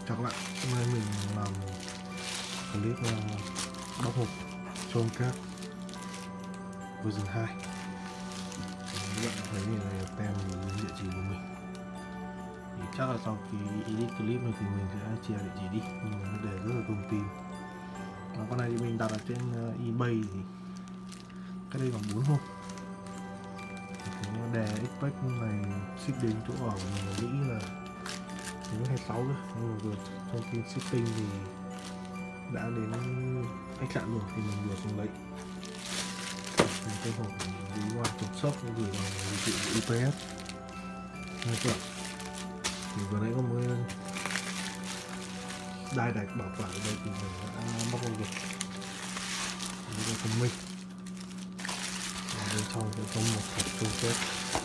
Chào các bạn, hôm nay mình làm clip bóc hộp Chromecast version 2. Các bạn thấy này tem địa chỉ của mình. Thì chắc là sau khi edit clip này thì mình sẽ chia địa chỉ đi, nhưng mà nó để rất là thông tin. Con này thì mình đặt ở trên eBay thì cách đây khoảng 4 hôm. Nó đè expect này ship đến chỗ ở mình nghĩ là đến 26 rồi, nhưng mà vừa thông tin shipping thì đã đến khách sạn rồi thì mình vừa xuống lấy. Mình cái hộp đi qua trục shop gửi vào dịch vụ UPS. Nghe chưa? Thì vừa nãy có một đai đạch bảo quản ở đây thì mình đã bóc ra rồi. Đây là phần minh. Bên trong sẽ có một hộp chung kết.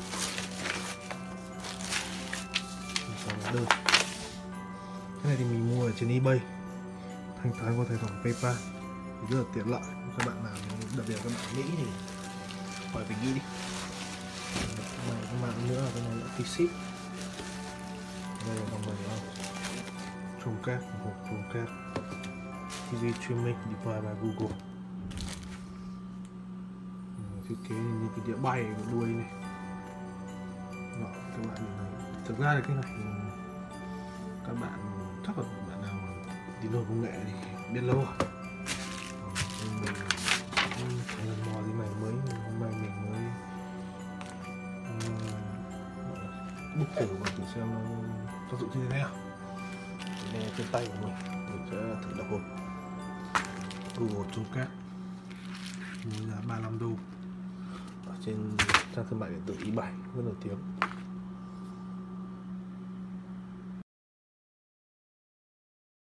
Đơn. Cái này thì mình mua ở trên eBay, thanh toán qua tài khoản PayPal thì rất là tiện lợi. Các bạn nào, đặc biệt các bạn Mỹ thì khỏi phải ghi đi. Cái mạng nữa là cái này là free ship. Đây là con này không? Chromecast, hộp Chromecast TV streaming device by Google. Thiết kế như cái đĩa bay của đuôi này. Đó, các bạn nhìn thấy. Thực ra là cái này các bạn chắc là bạn nào đi đồ công nghệ thì biết lâu rồi. Nhưng mình phải lần mò gì này mới, hôm nay mình mới bút thử và thử xem nó tác dụng như thế nào. Đây trên tay của mình sẽ thử đọc hộp Google Chromecast mua giá 35 đô ở trên trang thương mại điện tử eBay, rất nổi tiếng.